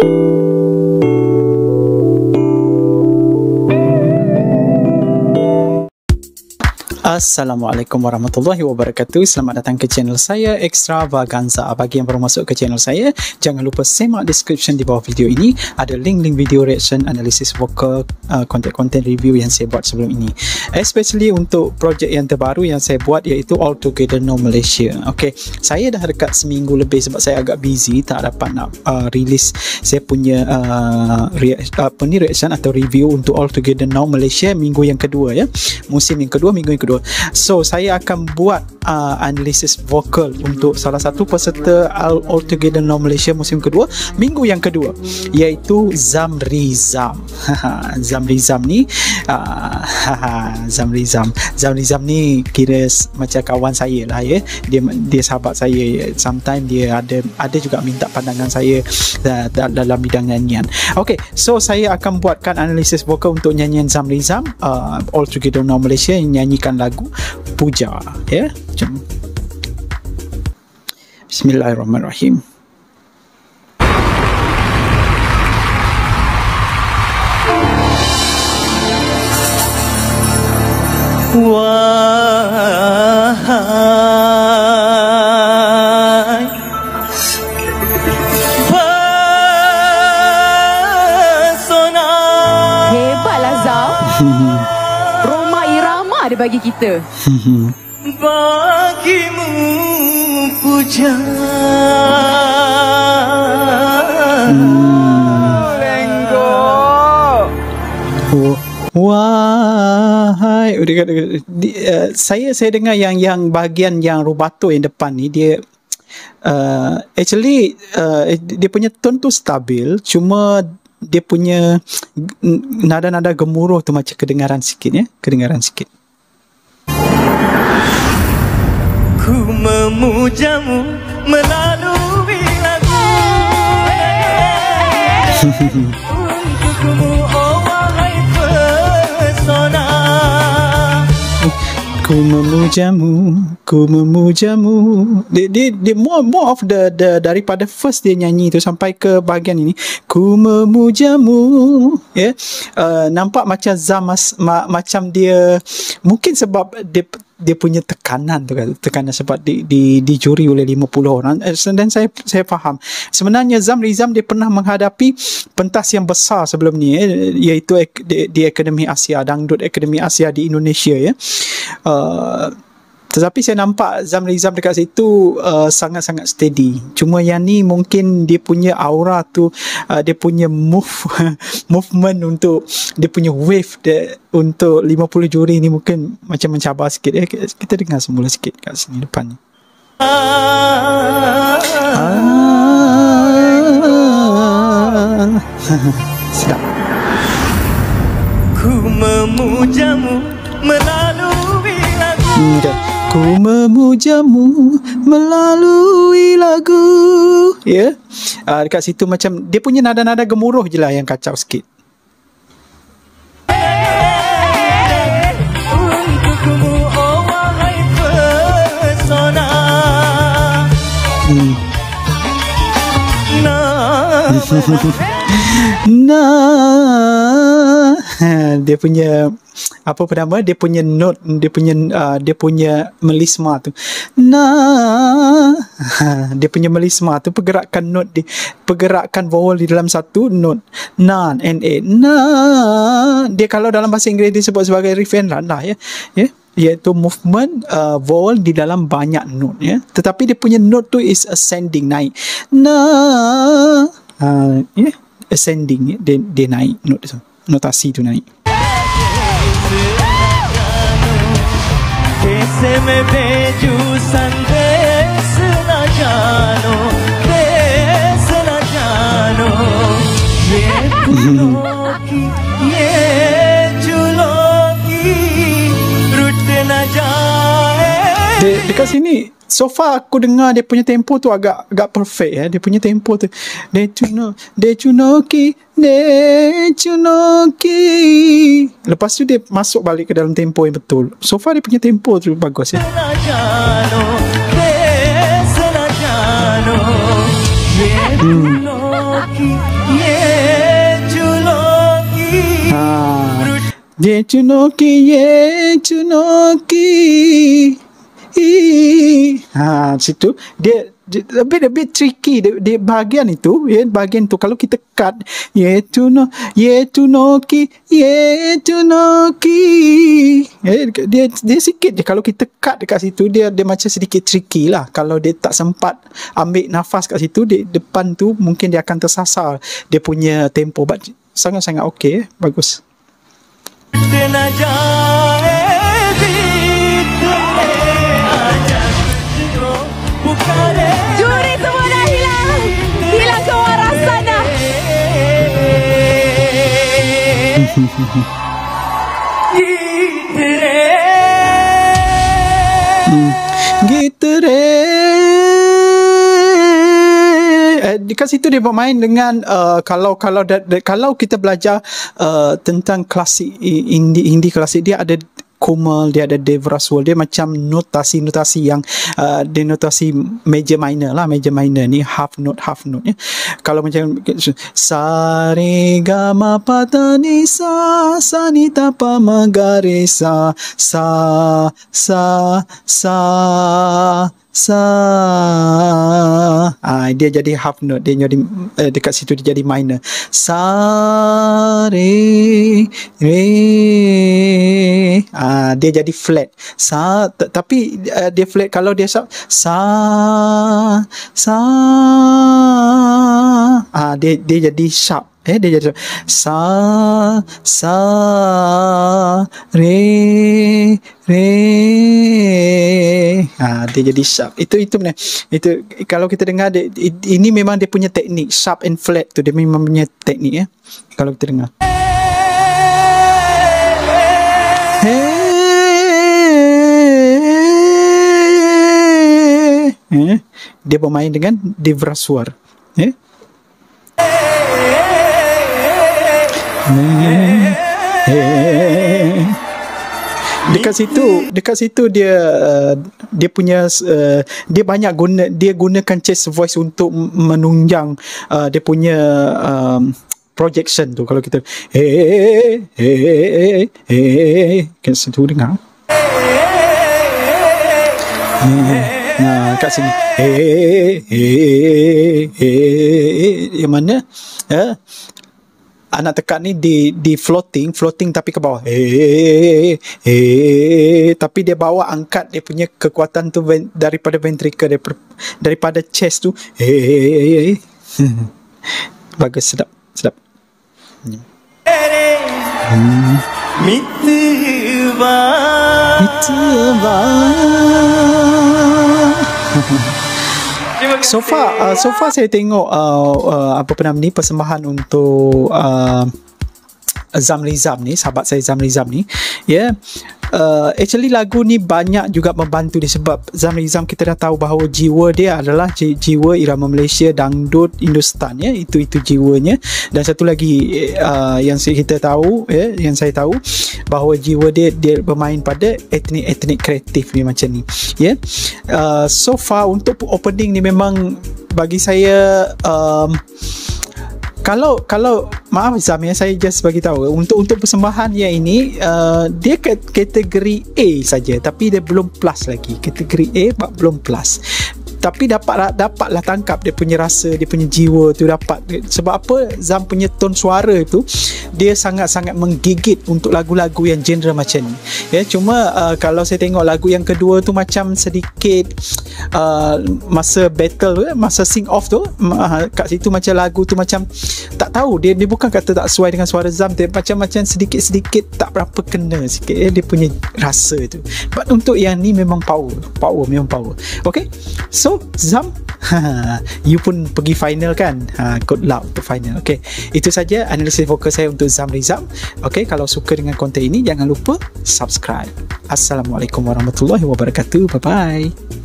Assalamualaikum warahmatullahi wabarakatuh. Selamat datang ke channel saya Extravaganza. Bagi yang baru masuk ke channel saya, jangan lupa semak description di bawah video ini. Ada link-link video reaction, analisis vokal, konten-konten review yang saya buat sebelum ini. Especially untuk projek yang terbaru yang saya buat, iaitu All Together No Malaysia. Okay, saya dah dekat seminggu lebih sebab saya agak busy, tak dapat nak release saya punya reaction atau review untuk All Together No Malaysia minggu yang kedua, ya, musim yang kedua, minggu yang kedua. So saya akan buat analisis vokal untuk salah satu peserta All Together No Malaysia musim kedua, minggu yang kedua, iaitu Zamrizam. Zamrizam ni Zamrizam ni kira macam kawan saya lah, ya. Dia sahabat saya. Sometimes dia ada juga minta pandangan saya dalam bidang nyanyian. Okay, so saya akan buatkan analisis vokal untuk nyanyian Zamrizam, All Together No Malaysia, yang nyanyikan lagu Puja, ya. Bismillahirrahmanirrahim. Wahai pesona. Hebatlah Zam. Roma irama ada bagi kita. Bagimu puja. Lenggo. Wahai, saya dengar yang bahagian yang rubato yang depan ni, dia actually dia punya tone tu stabil, cuma dia punya nada-nada gemuruh tu macam kedengaran sikit, ya, kedengaran sikit. Ku memujamu melalui lagu untukmu, oh wahai pesona. Ku memujamu. Dia more of the daripada first dia nyanyi tu sampai ke bahagian ini. Ku memujamu, ya. Nampak macam Zam macam dia, mungkin sebab dia punya tekanan tu kan, tekanan sebab dijuri oleh 50 orang, dan saya faham. Sebenarnya Zamrizam dia pernah menghadapi pentas yang besar sebelum ni, iaitu di Akademi Asia, Dangdut Akademi Asia di Indonesia, ya. Tetapi saya nampak Zamrizam dekat situ sangat-sangat steady. Cuma yang ni mungkin dia punya aura tu, dia punya movement untuk dia punya wave untuk 50 juri ni mungkin macam mencabar sikit. Kita dengar semula sikit kat sini depan ni. Sedap. Ku memujamu melalui lagu. Ku memujamu melalui lagu, ya. Dekat situ macam dia punya nada-nada gemuruh je lah yang kacau sikit. Untukmu, oh wahai pesona. Dia punya apa nama, dia punya note, dia punya melisma tu, dia punya melisma tu, pergerakan note pergerakan vowel di dalam satu note, na, dia kalau dalam bahasa Inggeris disebut sebagai referendum lah, ya, iaitu movement vowel di dalam banyak note, ya. Tetapi dia punya note tu is ascending, naik, ascending, ya. Dia naik note tu, notasi tu naik. कैसे मैं भेजूं संदेश न जानो, देश न जानो, ये फूलों की, ये झूलों की रुट न जाए. Dekat sini so far aku dengar dia punya tempo tu agak perfect, ya. Dia punya tempo tu Dechunoki. Lepas tu dia masuk balik ke dalam tempo yang betul. So far dia punya tempo tu bagus, ya. Ye chunoki, ye chunoki. Situ dia a bit tricky dia bahagian itu, ya, bahagian tu kalau kita cut ye chunoki, dia sikit je. Kalau kita cut dekat situ, dia macam sedikit tricky lah. Kalau dia tak sempat ambil nafas kat situ, depan tu mungkin dia akan tersasar dia punya tempo. But sangat-sangat okey, bagus. Juri semua dah hilang kewarasan dah. Gitere. Dekat situ dia bermain dengan kalau kita belajar tentang klasik Hindi klasik, dia ada Komal, dia ada Devraswar, dia macam notasi yang dia notasi major minor lah. Major minor ni half note ya. Kalau macam sa re ga ma pa da ni sa ni ta pa ma ga re sa dia jadi half note, dia jadi dekat situ dia jadi minor. Sa re dia jadi flat. Tapi dia flat kalau dia sa dia jadi sharp. Dia jadi sa re dia jadi sharp. Itu benar. Itu kalau kita dengar ini memang dia punya teknik sharp and flat tu, dia memang punya teknik ya. Kalau kita dengar. Dia bermain dengan Devraswar. Dekat situ dia punya dia banyak gunakan chest voice untuk menunjang dia punya projection tu. Kalau kita kat situ dengar. Kat sini yang mana anak tekan ni di floating tapi ke bawah. Tapi dia bawa angkat dia punya kekuatan tu daripada ventricle, daripada chest tu. Bagus, sedap. Mitwa. So far saya tengok persembahan untuk Zamri Zam ni, sahabat saya Zamri Zam ni, actually lagu ni banyak juga membantu dia, sebab Zamri Zam kita dah tahu bahawa jiwa dia adalah jiwa irama Malaysia, dangdut, Hindustan ya, itu jiwanya. Dan satu lagi yang kita tahu yang saya tahu bahawa jiwa dia bermain pada etnik kreatif ni macam ni ya. So far untuk opening ni memang bagi saya kalau maaf Zam ya, saya just bagi tahu untuk persembahan yang ini dia kategori A saja, tapi dia belum plus lagi. Kategori A belum plus. Tapi dapatlah tangkap dia punya rasa, dia punya jiwa tu dapat. Sebab apa? Zam punya tone suara tu dia sangat-sangat menggigit untuk lagu-lagu yang genre macam ni. Ya, cuma kalau saya tengok lagu yang kedua tu macam sedikit masa battle, masa sing off tu, kat situ macam lagu tu macam tak tahu, dia bukan kata tak sesuai dengan suara Zam, dia macam sedikit-sedikit tak berapa kena sikit dia punya rasa tu. But untuk yang ni memang power, memang power. Okay, so Zam, you pun pergi final kan? Good luck untuk final. Okay, itu saja analisis vokal saya untuk Zamri Zam. Okay, kalau suka dengan konten ini jangan lupa subscribe. Assalamualaikum warahmatullahi wabarakatuh. Bye bye.